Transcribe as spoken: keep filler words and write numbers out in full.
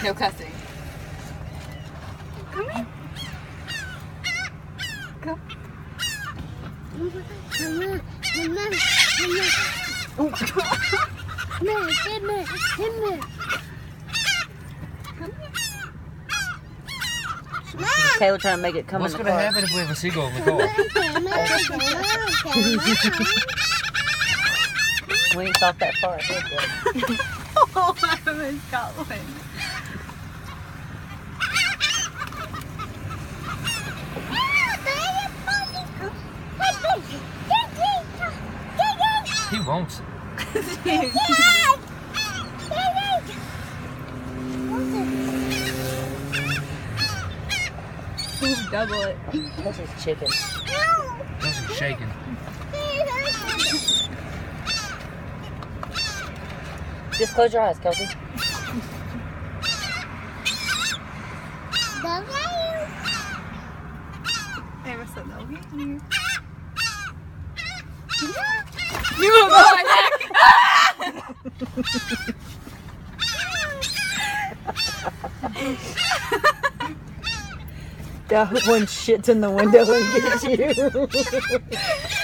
No cussing. Come here. Come. Mama, mama, mama. Oh. Come here, come here, come here. Come here. Taylor trying to make it come What's in the going to car. happen if we have a seagull in the car? We ain't thought that far ahead yet. Oh, I almost got one. He wants it. Double it. This is chicken. This is shaking. Just close your eyes, Kelsey. Ava said they'll get you. You will go That one shits in the window and gets you.